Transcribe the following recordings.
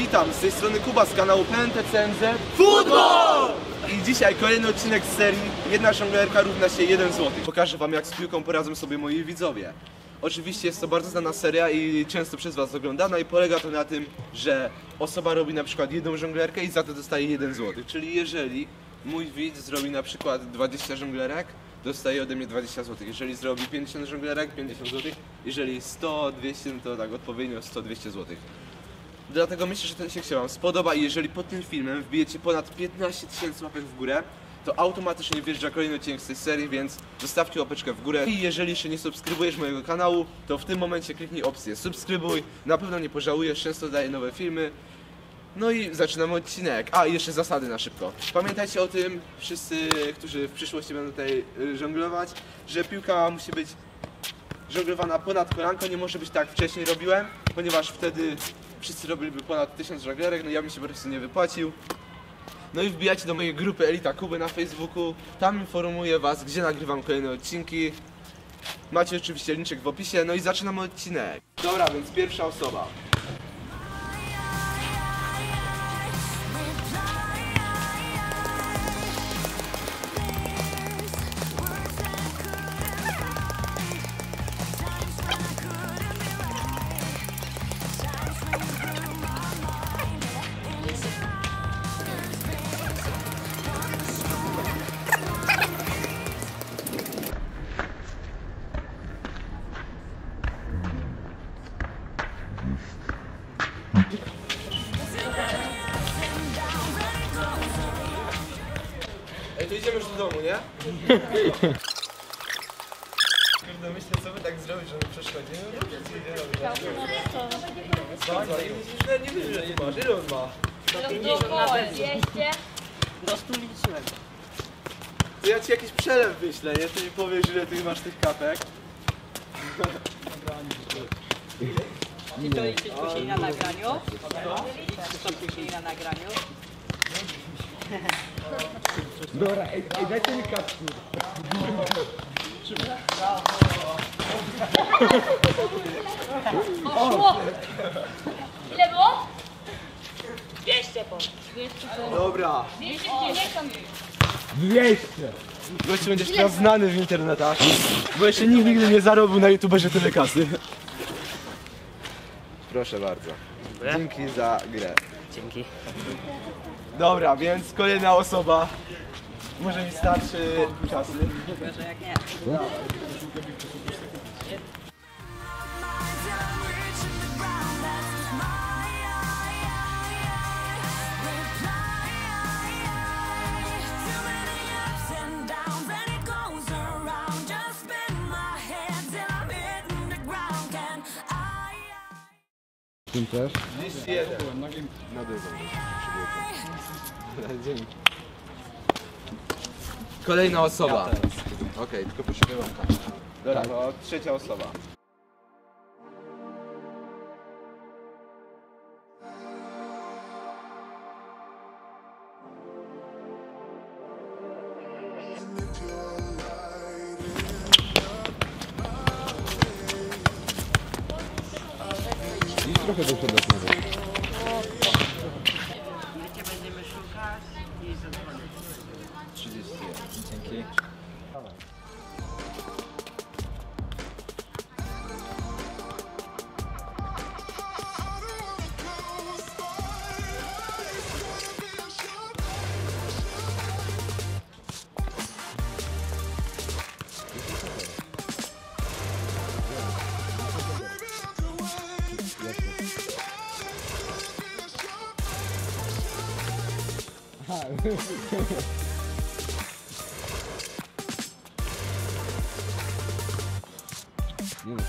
Witam, z tej strony Kuba z kanału PNTCNZ Futbol! I dzisiaj kolejny odcinek z serii Jedna żonglerka równa się 1 zł. Pokażę wam, jak z piłką poradzą sobie moi widzowie. Oczywiście jest to bardzo znana seria i często przez was oglądana i polega to na tym, że osoba robi na przykład jedną żonglerkę i za to dostaje 1 zł. Czyli jeżeli mój widz zrobi na przykład 20 żonglerek, dostaje ode mnie 20 zł. Jeżeli zrobi 50 żonglerek, 50 zł. Jeżeli 100, 200, no to tak odpowiednio 100-200 zł. Dlatego myślę, że ten się wam spodoba i jeżeli pod tym filmem wbijecie ponad 15 000 łapek w górę, to automatycznie wjeżdża kolejny odcinek z tej serii, więc zostawcie łapeczkę w górę. I jeżeli jeszcze nie subskrybujesz mojego kanału, to w tym momencie kliknij opcję subskrybuj, na pewno nie pożałujesz, często daję nowe filmy. No i zaczynamy odcinek. A, i jeszcze zasady na szybko. Pamiętajcie o tym, wszyscy, którzy w przyszłości będą tutaj żonglować, że piłka musi być żonglowana ponad kolanko, nie może być tak wcześniej robiłem, ponieważ wtedy wszyscy robiliby ponad 1000 żonglerek, no ja bym się po prostu nie wypłacił. No i wbijajcie do mojej grupy Elita Kuby na Facebooku, tam informuję was, gdzie nagrywam kolejne odcinki. Macie oczywiście linczek w opisie, no i zaczynamy odcinek. Dobra, więc pierwsza osoba. Ej, to idziemy już do domu, nie? Kurde, myślę, co by tak zrobić, żeby przeszkodzić. No dobrze, co idzie robić. Co? Nie wiesz, że nie masz. Ile on ma? 200. Do 100 liczyłem. To ja ci jakiś przelew wyślę, nie? Ty mi powiesz, ile ty masz tych kapek. Czy to liczyć później na nagraniu? Liczyć to później na nagraniu? Dobra, ej, dajcie mi kapki. Poszło! Ile było? 200 po. Dobra. 250. 200! Gościu będziesz teraz znany w internetach, bo jeszcze nikt nigdy nie zarobił na YouTuberze tyle kasy. Proszę bardzo. Dzięki za grę. Dzięki. Dobra, więc kolejna osoba. Może mi starczy czasu. Może jak nie. Tym też? 201. Na drugą. Dzięki. Kolejna osoba. Okej, tylko potrzebuję kartę. Dobra, to trzecia osoba. I trochę do przodu nawet. Gdzie będziemy szukać i zadzwonić. 31. Dzięki. Nie,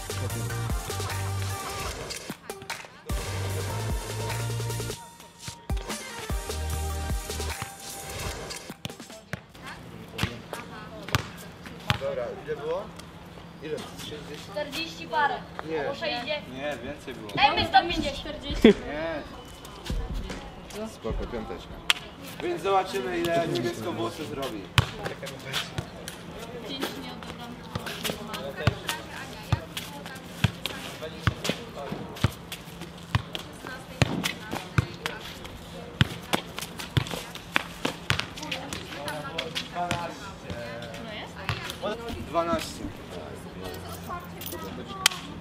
Dobra, ile było? Ile? 30? 40 parę. Nie. Albo 60. Nie, więcej było. Dajmy 150. 40. Nie. Spoko, piąteczka. Więc zobaczymy, ile niebieskowłosy zrobi. 5 nie oddam.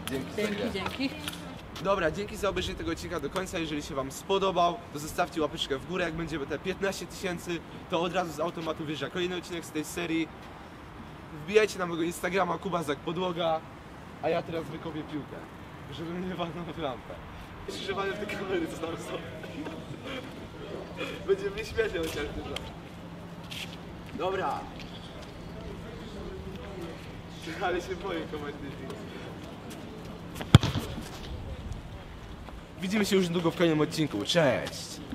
Dzięki. Dzięki. Dobra, dzięki za obejrzenie tego odcinka do końca. Jeżeli się wam spodobał, to zostawcie łapeczkę w górę. Jak będziemy te 15 000, to od razu z automatu wyjeżdża kolejny odcinek z tej serii. Wbijajcie na mojego Instagrama Kubazak Podłoga, a ja teraz wykopię piłkę, żeby mnie walnął w lampę. Krzyżowanie w te kamery, co tam są. Będzie mnie śmiesznie chociaż tylko. Dobra. Ale się boję komentarz. Widzimy się już niedługo w kolejnym odcinku. Cześć!